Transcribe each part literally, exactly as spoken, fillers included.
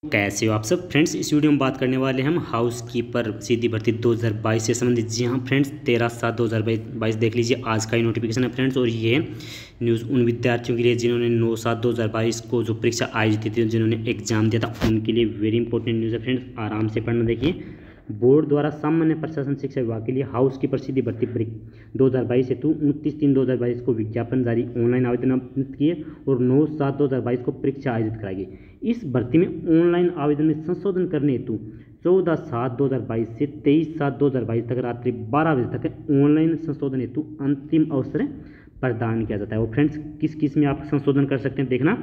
कैसे हो आप सब फ्रेंड्स। इस वीडियो में बात करने वाले हैं हम हाउस कीपर सीधी भर्ती दो हज़ार बाईस से संबंधित। जी हाँ फ्रेंड्स, तेरह सात दो हज़ार बाईस देख लीजिए, आज का ही नोटिफिकेशन है फ्रेंड्स। और ये न्यूज़ उन विद्यार्थियों के लिए जिन्होंने नौ सात दो हज़ार बाईस को जो परीक्षा आयोजित थी, जिन्होंने एग्जाम दिया था, उनके लिए वेरी इंपॉर्टेंट न्यूज़ है फ्रेंड्स। आराम से पढ़ना। देखिए, बोर्ड द्वारा सामान्य प्रशासन शिक्षा विभाग के लिए हाउस कीपर सीधी भर्ती परीक्षा दो हज़ार बाईस हेतु उनतीस तीन दो हज़ार बाईस को विज्ञापन जारी, ऑनलाइन आवेदन आमंत्रित किए और नौ सात दो हज़ार बाईस को परीक्षा आयोजित कराई गई। इस भर्ती में ऑनलाइन आवेदन में संशोधन करने हेतु चौदह सात दो हज़ार बाईस से तेईस सात दो हज़ार बाईस तक रात्रि बारह बजे तक ऑनलाइन संशोधन हेतु अंतिम अवसर प्रदान किया जाता है। और फ्रेंड्स, किस किस में आप संशोधन कर सकते हैं देखना।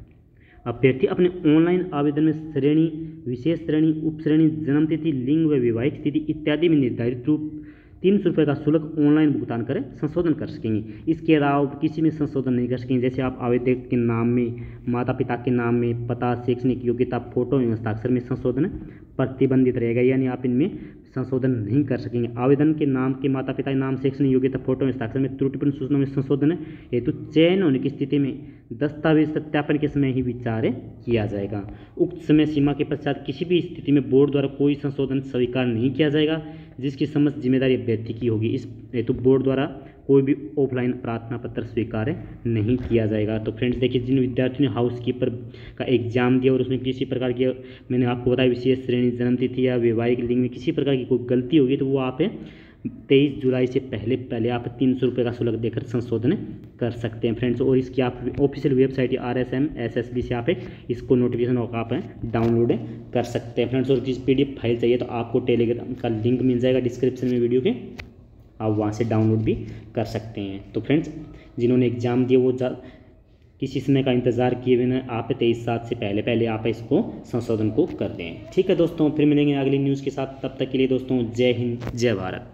अभ्यर्थी अपने ऑनलाइन आवेदन में श्रेणी, विशेष श्रेणी, उप श्रेणी, जन्म तिथि, लिंग व वैवाहिक स्थिति इत्यादि में निर्धारित रूप तीन सौ रुपये का शुल्क ऑनलाइन भुगतान कर संशोधन कर सकेंगे। इसके अलावा किसी में संशोधन नहीं कर सकेंगे। जैसे आप आवेदक के नाम में, माता पिता के नाम में, पता, शैक्षणिक योग्यता, फोटो एवं हस्ताक्षर में संशोधन प्रतिबंधित रहेगा, यानी आप इनमें संशोधन नहीं कर सकेंगे। आवेदन के नाम के, माता पिता के नाम, शैक्षणिक योग्यता, फोटो एवं हस्ताक्षर में त्रुटिपूर्ण सूचना में संशोधन हेतु चयन होने की स्थिति में दस्तावेज सत्यापन के समय ही विचार किया जाएगा। उक्त समय सीमा के पश्चात किसी भी स्थिति में बोर्ड द्वारा कोई संशोधन स्वीकार नहीं किया जाएगा, जिसकी समस्त जिम्मेदारी अभ्यर्थी की होगी। इस हेतु बोर्ड द्वारा कोई भी ऑफलाइन प्रार्थना पत्र स्वीकार नहीं किया जाएगा। तो फ्रेंड्स देखिए, जिन विद्यार्थियों ने हाउस कीपर का एग्जाम दिया और उसमें किसी प्रकार की, मैंने आपको बताया, विशेष श्रेणी, जन्म तिथि या वैवाहिक लिंग में किसी प्रकार की कोई गलती होगी तो वो आप तेईस जुलाई से पहले पहले आप तीन सौ रुपये का शुल्क देकर संशोधन कर सकते हैं फ्रेंड्स। और इसकी आप official website R S M S S B से आप इसको नोटिफिकेशन आप डाउनलोड कर सकते हैं फ्रेंड्स। और जिस पी डी एफ फाइल चाहिए तो आपको टेलीग्राम का लिंक मिल जाएगा डिस्क्रिप्शन में वीडियो के, आप वहाँ से डाउनलोड भी कर सकते हैं। तो फ्रेंड्स, जिन्होंने एग्जाम दिए वो किसी समय का इंतज़ार किए बिना आप तेईस सात से पहले पहले आप इसको संशोधन को कर दें। ठीक है दोस्तों, फिर मिलेंगे अगली न्यूज़ के साथ। तब तक के लिए दोस्तों, जय हिंद, जय भारत।